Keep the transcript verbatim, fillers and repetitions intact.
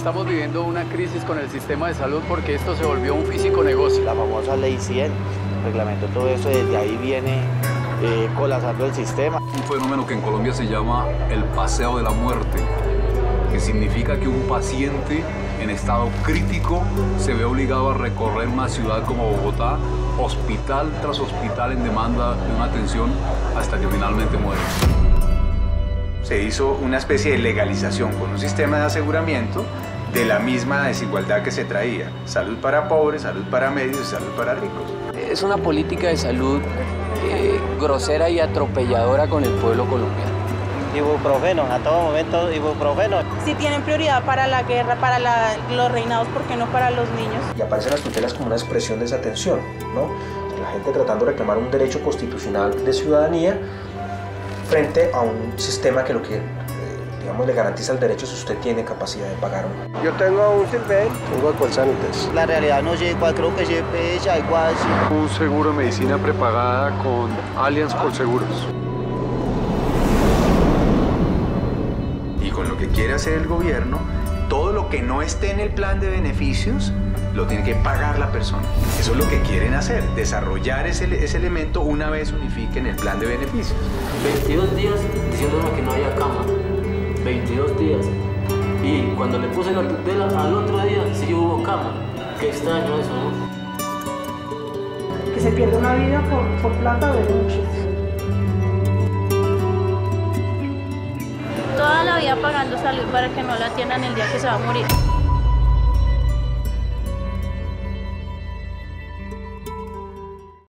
estamos viviendo una crisis con el sistema de salud porque esto se volvió un físico negocio. La famosa ley cien reglamentó todo eso, desde ahí viene eh, colapsando el sistema. Un fenómeno que en Colombia se llama el paseo de la muerte, que significa que un paciente en estado crítico se ve obligado a recorrer una ciudad como Bogotá, hospital tras hospital en demanda de una atención hasta que finalmente muere. Se hizo una especie de legalización con un sistema de aseguramiento de la misma desigualdad que se traía. Salud para pobres, salud para medios y salud para ricos. Es una política de salud eh, grosera y atropelladora con el pueblo colombiano. Ibuprofeno, a todo momento ibuprofeno. Si tienen prioridad para la guerra, para la, los reinados, ¿por qué no para los niños? Y aparecen las tutelas como una expresión de esa tensión, ¿no? La gente tratando de reclamar un derecho constitucional de ciudadanía frente a un sistema que lo que, eh, digamos, le garantiza el derecho si usted tiene capacidad de pagarlo. Yo tengo un Silven, tengo Colsanitas. La realidad no sé cuál, creo que siempre es algo así. un seguro de medicina prepagada con Allianz Colseguros. Y con lo que quiere hacer el gobierno, todo lo que no esté en el plan de beneficios lo tiene que pagar la persona. Eso es lo que quieren hacer, desarrollar ese, ese elemento una vez unifiquen el plan de beneficios. veintidós días diciéndome que no había cama. veintidós días. Y cuando le puse la tutela al otro día sí hubo cama. Qué extraño eso, ¿no? Que se pierda una vida por, por plata de muchos. Toda la vida pagando salud para que no la atiendan el día que se va a morir.